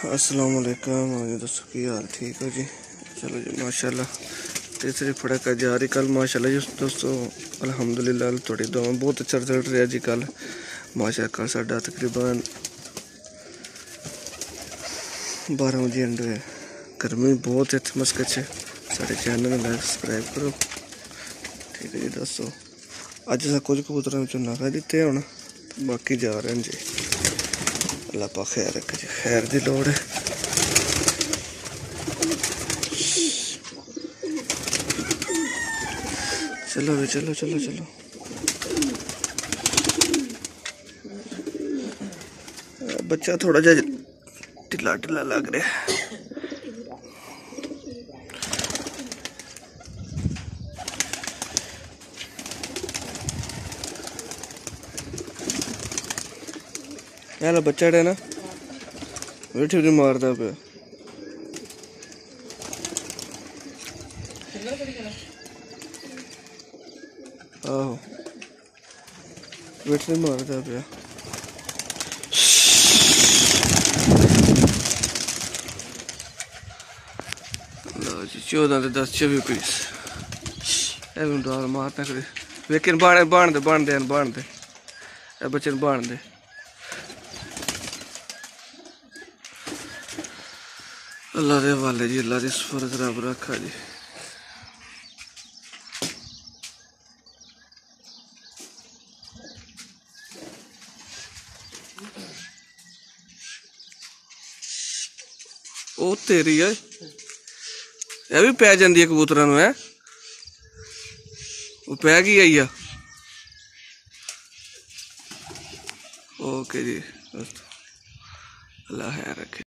अस्सलाम वालेकुम दोस्तों, की हाल ठीक हो जी। चलो जी माशाल्लाह तीसरी फड़क जा रही कल माशाल्लाह जी दोस्तों, अल्हम्दुलिल्लाह थोड़ी दुआ बहुत अच्छा रिजल्ट रहा जी कल माशाल्लाह। साढ़ा तकरीबन 12 बजे एंड है। गर्मी बहुत है मस्कत से। साढ़े चैनल में लाइक सब्सक्राइब करो, ठीक है जी दोस्तों। अज अस कुछ कबूतर चुना कर दिते हूँ, बाकी जा रहे हैं जी। अल्लाह पा खैर रखे जी, खैर की लोड़ है। चलो भी चलो चलो चलो। बच्चा थोड़ा जा ढिला ढिला लग रहा है। यार बच्चा है ना वेठी भी मारता पे। आहो वेठी मारता पे। लो जी 14 से 10 24 पीस डाल मारना करे। लेकिन बाण दे बच्चे बाण दे। अल्लाह दे हवाले जी, अल्लाह दी सुफरत रब रखा जी। ओ तेरी है ये भी पै जाती है कबूतरां नूं है। वो पै गई आई आ। ओके जी दोस्तों, अल्लाह खैर रखे।